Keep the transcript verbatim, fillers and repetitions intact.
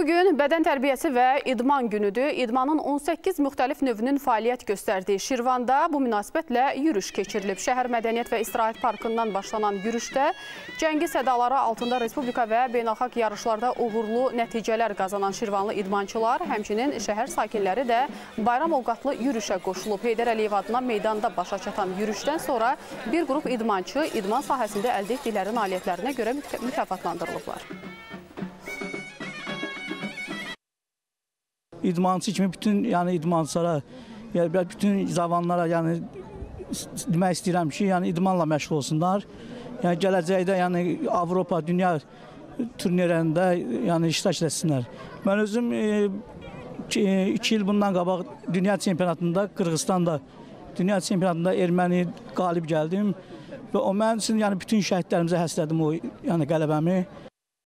Bugün bədən tərbiyəsi və idman günüdür. İdmanın on səkkiz müxtəlif növünün fəaliyyət göstərdiyi Şirvanda bu münasibətlə yürüş keçirilib. Şəhər Mədəniyyət və İstirahət Parkından başlanan yürüşdə cəngi sədaları altında Respublika və beynəlxalq yarışlarda uğurlu nəticələr qazanan Şirvanlı idmançılar, həmçinin şəhər sakinləri də bayram ovqatlı yürüşə qoşulub. Heydər Əliyev adına meydanda başa çatan yürüşdən sonra bir qrup idmançı idman sahəsində əldə etdikləri nailiyyətlərinə görə mükafatlandırılıblar. İdmançı kimi bütün yəni idmançılara, yəni bütün zamanlara yəni demək istəyirəm ki, yəni idmanla məşğul olsunlar. Yəni gələcəkdə yəni Avropa, dünya turnirlərində yəni iştirak etsinlər. Mən özüm e, iki il bundan qabaq dünya çempionatında Qırğızstanda dünya çempionatında erməni qalib gəldim və o mənim üçün yəni bütün şəhidlərimizə həslədim o yəni qələbəmi.